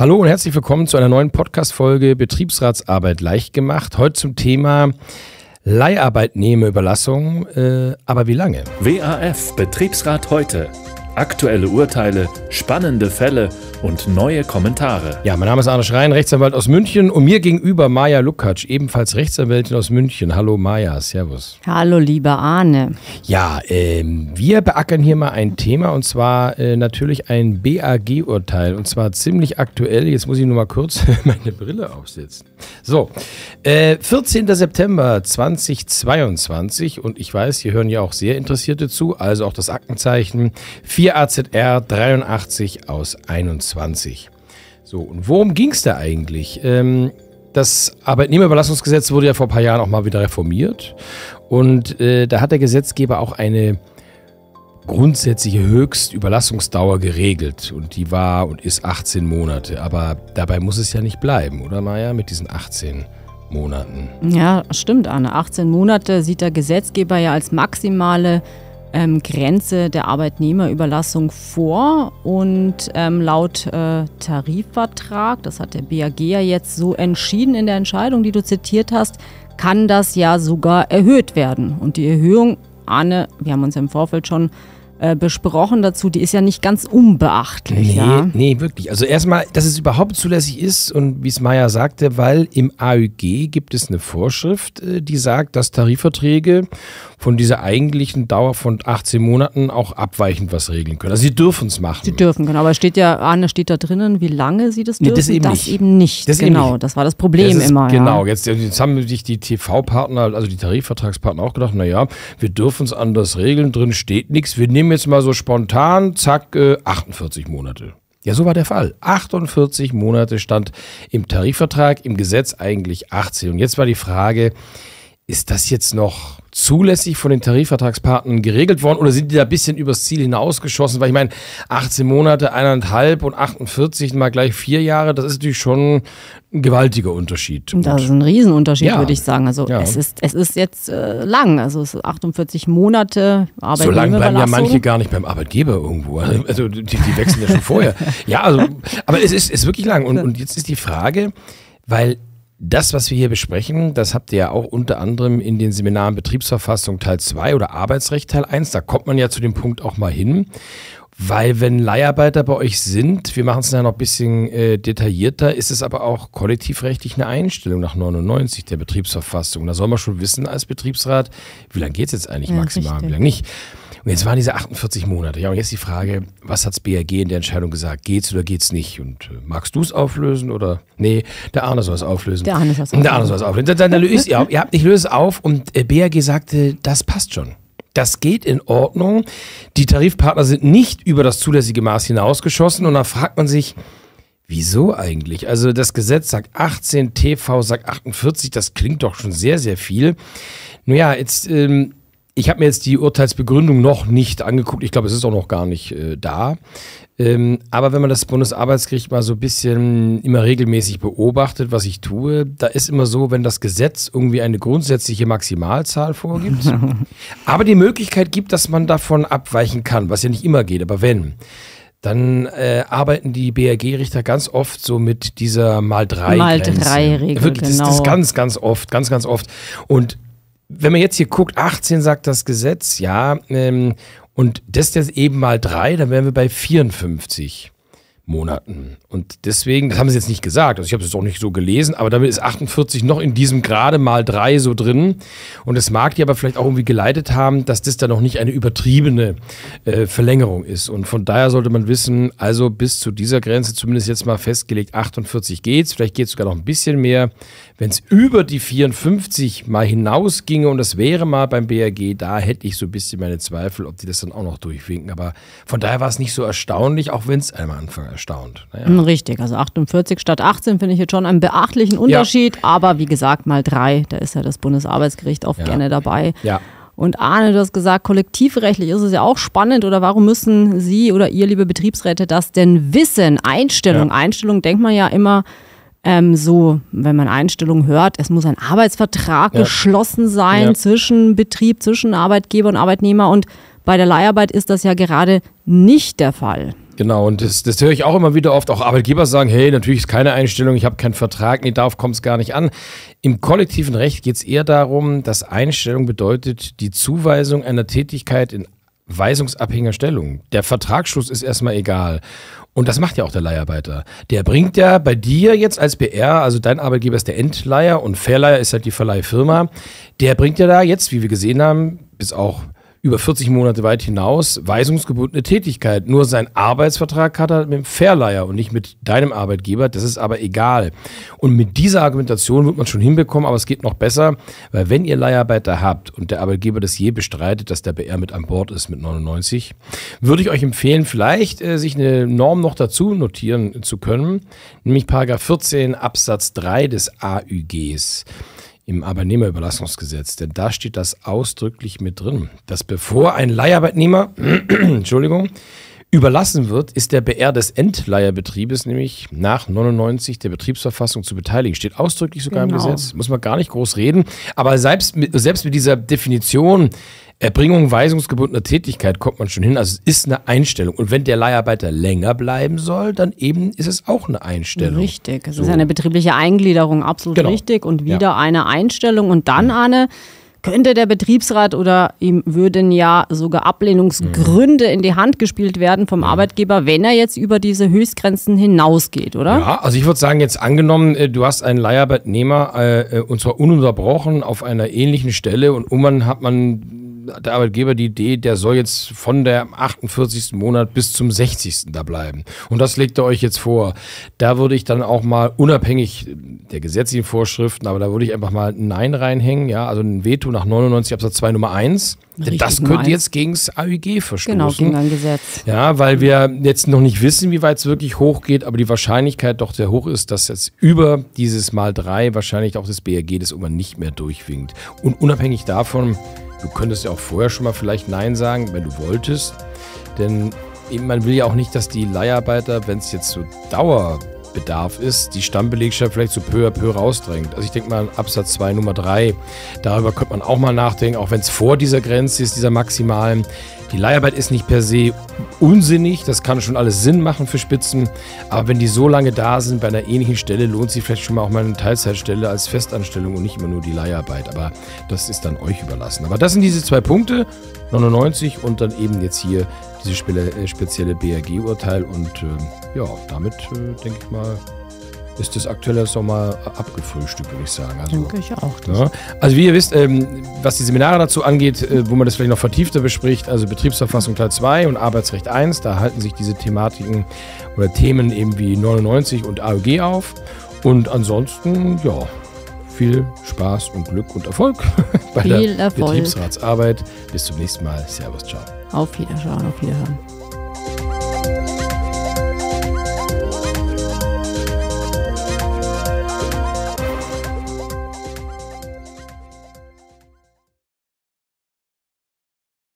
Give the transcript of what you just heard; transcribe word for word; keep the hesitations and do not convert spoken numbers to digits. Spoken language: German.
Hallo und herzlich willkommen zu einer neuen Podcast-Folge Betriebsratsarbeit leicht gemacht. Heute zum Thema Leiharbeitnehmerüberlassung, äh, aber wie lange? W A F Betriebsrat heute. Aktuelle Urteile, spannende Fälle und neue Kommentare. Ja, mein Name ist Arne Schrein, Rechtsanwalt aus München und mir gegenüber Maja Lukacs, ebenfalls Rechtsanwältin aus München. Hallo Maja, servus. Hallo lieber Arne. Ja, ähm, wir beackern hier mal ein Thema und zwar äh, natürlich ein B A G-Urteil und zwar ziemlich aktuell. Jetzt muss ich nur mal kurz meine Brille aufsetzen. So, äh, vierzehnten September zweitausendzweiundzwanzig und ich weiß, hier hören ja auch sehr Interessierte zu, also auch das Aktenzeichen vier A Z R dreiundachtzig aus einundzwanzig. So, und worum ging es da eigentlich? Ähm, das Arbeitnehmerüberlassungsgesetz wurde ja vor ein paar Jahren auch mal wieder reformiert und äh, da hat der Gesetzgeber auch eine grundsätzliche Höchstüberlassungsdauer geregelt und die war und ist achtzehn Monate, aber dabei muss es ja nicht bleiben, oder Maja, mit diesen achtzehn Monaten? Ja, stimmt, Arne. achtzehn Monate sieht der Gesetzgeber ja als maximale ähm, Grenze der Arbeitnehmerüberlassung vor und ähm, laut äh, Tarifvertrag, das hat der B A G ja jetzt so entschieden in der Entscheidung, die du zitiert hast, kann das ja sogar erhöht werden. Und die Erhöhung, Arne, wir haben uns im Vorfeld schon äh, besprochen dazu, die ist ja nicht ganz unbeachtlich. Nee, ja? nee, wirklich. Also erstmal, dass es überhaupt zulässig ist und wie es Maja sagte, weil im A Ö G gibt es eine Vorschrift, äh, die sagt, dass Tarifverträge von dieser eigentlichen Dauer von achtzehn Monaten auch abweichend was regeln können. Also sie dürfen es machen. Sie dürfen, genau. Aber steht ja, Arne, steht da drinnen, wie lange sie das dürfen? Nee, das eben das nicht. Eben nicht. Das genau, eben nicht. Das war das Problem das ist, immer. Genau, ja. jetzt, jetzt haben sich die T V-Partner, also die Tarifvertragspartner auch gedacht, naja, wir dürfen es anders regeln, drin steht nichts. Wir nehmen jetzt mal so spontan, zack, äh, achtundvierzig Monate. Ja, so war der Fall. achtundvierzig Monate stand im Tarifvertrag, im Gesetz eigentlich achtzehn. Und jetzt war die Frage, ist das jetzt noch zulässig von den Tarifvertragspartnern geregelt worden oder sind die da ein bisschen übers Ziel hinausgeschossen? Weil ich meine, achtzehn Monate, eineinhalb und achtundvierzig mal gleich vier Jahre, das ist natürlich schon ein gewaltiger Unterschied. Das ist ein Riesenunterschied, ja, würde ich sagen. Also ja. es ist, es ist jetzt äh, lang, also es ist achtundvierzig Monate Arbeitnehmerüberlassung. So lange bleiben ja manche gar nicht beim Arbeitgeber irgendwo. Also die, die wechseln ja schon vorher. Ja, also, aber es ist, ist wirklich lang. Und, und jetzt ist die Frage, weil das, was wir hier besprechen, das habt ihr ja auch unter anderem in den Seminaren Betriebsverfassung Teil zwei oder Arbeitsrecht Teil eins, da kommt man ja zu dem Punkt auch mal hin, weil wenn Leiharbeiter bei euch sind, wir machen es ja noch ein bisschen äh, detaillierter, ist es aber auch kollektivrechtlich eine Einstellung nach neunundneunzig der Betriebsverfassung. Da soll man schon wissen als Betriebsrat, wie lange geht es jetzt eigentlich ja, maximal, richtig. wie lange nicht. Und jetzt waren diese achtundvierzig Monate. Ja, und jetzt die Frage, was hat das B A G in der Entscheidung gesagt? Geht's oder geht's nicht? Und äh, magst du es auflösen oder? Nee, der Arne soll es auflösen. Der Arne soll es auflösen. Der Arne soll es auflösen. Dann, dann, dann löse ich, ja, ihr habt nicht löse es auf und äh, B A G sagte, das passt schon. Das geht in Ordnung. Die Tarifpartner sind nicht über das zulässige Maß hinausgeschossen und dann fragt man sich, wieso eigentlich? Also das Gesetz sagt achtzehn, T V sagt achtundvierzig, das klingt doch schon sehr, sehr viel. Naja, jetzt ähm, ich habe mir jetzt die Urteilsbegründung noch nicht angeguckt. Ich glaube, es ist auch noch gar nicht äh, da. Ähm, aber wenn man das Bundesarbeitsgericht mal so ein bisschen immer regelmäßig beobachtet, was ich tue, da ist immer so, wenn das Gesetz irgendwie eine grundsätzliche Maximalzahl vorgibt, aber die Möglichkeit gibt, dass man davon abweichen kann, was ja nicht immer geht, aber wenn, dann äh, arbeiten die B A G-Richter ganz oft so mit dieser mal drei Mal drei Regel, Wirklich, das, genau. das ist ganz, ganz oft, ganz, ganz oft. Und wenn man jetzt hier guckt, achtzehn sagt das Gesetz, ja, ähm, und das jetzt eben mal drei, dann wären wir bei vierundfünfzig Monaten. Und deswegen, das haben sie jetzt nicht gesagt, also ich habe es auch nicht so gelesen, aber damit ist achtundvierzig noch in diesem gerade mal drei so drin. Und es mag die aber vielleicht auch irgendwie geleitet haben, dass das dann noch nicht eine übertriebene äh, Verlängerung ist. Und von daher sollte man wissen, also bis zu dieser Grenze zumindest jetzt mal festgelegt, achtundvierzig geht's, vielleicht geht es sogar noch ein bisschen mehr. Wenn es über die vierundfünfzig mal hinausginge und das wäre mal beim B A G, da hätte ich so ein bisschen meine Zweifel, ob die das dann auch noch durchwinken. Aber von daher war es nicht so erstaunlich, auch wenn es am Anfang erstaunt. Naja. Richtig, also achtundvierzig statt achtzehn finde ich jetzt schon einen beachtlichen Unterschied. Ja. Aber wie gesagt, mal drei, da ist ja das Bundesarbeitsgericht oft ja. gerne dabei. Ja. Und Arne, du hast gesagt, kollektivrechtlich ist es ja auch spannend. Oder warum müssen Sie oder ihr, liebe Betriebsräte, das denn wissen? Einstellung, ja. Einstellung denkt man ja immer, Ähm, so, wenn man Einstellungen hört, es muss ein Arbeitsvertrag ja. geschlossen sein ja. zwischen Betrieb, zwischen Arbeitgeber und Arbeitnehmer und bei der Leiharbeit ist das ja gerade nicht der Fall. Genau, und das, das höre ich auch immer wieder oft. Auch Arbeitgeber sagen, hey, natürlich ist keine Einstellung, ich habe keinen Vertrag, nee, darauf kommt es gar nicht an. Im kollektiven Recht geht es eher darum, dass Einstellung bedeutet die Zuweisung einer Tätigkeit in weisungsabhängiger Stellung. Der Vertragsschluss ist erstmal egal. Und das macht ja auch der Leiharbeiter. Der bringt ja bei dir jetzt als B R, also dein Arbeitgeber ist der Endleiher und Verleiher ist halt die Verleihfirma, der bringt ja da jetzt, wie wir gesehen haben, bis auch über vierzig Monate weit hinaus weisungsgebundene Tätigkeit. Nur sein Arbeitsvertrag hat er mit dem Verleiher und nicht mit deinem Arbeitgeber. Das ist aber egal. Und mit dieser Argumentation wird man schon hinbekommen, aber es geht noch besser, weil wenn ihr Leiharbeiter habt und der Arbeitgeber das je bestreitet, dass der B R mit an Bord ist mit neunundneunzig, würde ich euch empfehlen, vielleicht äh, sich eine Norm noch dazu notieren zu können, nämlich Paragraph vierzehn Absatz drei des A Ü Gs. Im Arbeitnehmerüberlassungsgesetz, denn da steht das ausdrücklich mit drin, dass bevor ein Leiharbeitnehmer Entschuldigung, überlassen wird, ist der B R des Endleiherbetriebes nämlich nach neunundneunzig der Betriebsverfassung zu beteiligen. Steht ausdrücklich sogar genau. im Gesetz, muss man gar nicht groß reden, aber selbst mit, selbst mit dieser Definition Erbringung weisungsgebundener Tätigkeit kommt man schon hin, also es ist eine Einstellung. Und wenn der Leiharbeiter länger bleiben soll, dann eben ist es auch eine Einstellung. Richtig, es so. ist eine betriebliche Eingliederung, absolut genau. richtig. Und wieder ja. eine Einstellung. Und dann, Anne, könnte der Betriebsrat oder ihm würden ja sogar Ablehnungsgründe mhm. in die Hand gespielt werden vom mhm. Arbeitgeber, wenn er jetzt über diese Höchstgrenzen hinausgeht, oder? Ja, also ich würde sagen, jetzt angenommen, du hast einen Leiharbeitnehmer äh, und zwar ununterbrochen auf einer ähnlichen Stelle und irgendwann hat man der Arbeitgeber die Idee, der soll jetzt von der achtundvierzigsten Monat bis zum sechzigsten da bleiben. Und das legt er euch jetzt vor. Da würde ich dann auch mal unabhängig der gesetzlichen Vorschriften, aber da würde ich einfach mal ein Nein reinhängen, ja, also ein Veto nach neunundneunzig Absatz zwei Nummer eins. Richtig, das könnte jetzt gegen das A Ü G verstoßen. Genau, gegen ein Gesetz. Ja, weil wir jetzt noch nicht wissen, wie weit es wirklich hochgeht, aber die Wahrscheinlichkeit doch sehr hoch ist, dass jetzt über dieses Mal drei wahrscheinlich auch das B R G das irgendwann nicht mehr durchwinkt. Und unabhängig davon, du könntest ja auch vorher schon mal vielleicht Nein sagen, wenn du wolltest. Denn eben, man will ja auch nicht, dass die Leiharbeiter, wenn es jetzt so Dauerbedarf ist, die Stammbelegschaft vielleicht so peu à peu rausdrängt. Also ich denke mal Absatz zwei Nummer drei, darüber könnte man auch mal nachdenken, auch wenn es vor dieser Grenze ist, dieser maximalen. Die Leiharbeit ist nicht per se unsinnig, das kann schon alles Sinn machen für Spitzen, aber wenn die so lange da sind, bei einer ähnlichen Stelle, lohnt sich vielleicht schon mal auch mal eine Teilzeitstelle als Festanstellung und nicht immer nur die Leiharbeit, aber das ist dann euch überlassen. Aber das sind diese zwei Punkte, neunundneunzig und dann eben jetzt hier dieses spezielle B R G-Urteil und äh, ja, damit äh, denke ich mal, ist das aktuelle Sommer abgefrühstückt, würde ich sagen. Also, denke ich auch. Ja. Also wie ihr wisst, ähm, was die Seminare dazu angeht, äh, wo man das vielleicht noch vertiefter bespricht, also Betriebsverfassung Teil zwei und Arbeitsrecht eins, da halten sich diese Thematiken oder Themen eben wie neunundneunzig und A Ü G auf. Und ansonsten, ja, viel Spaß und Glück und Erfolg bei viel der Erfolg. Betriebsratsarbeit. Bis zum nächsten Mal. Servus, ciao. Auf Wiederschauen, auf Wiederhören.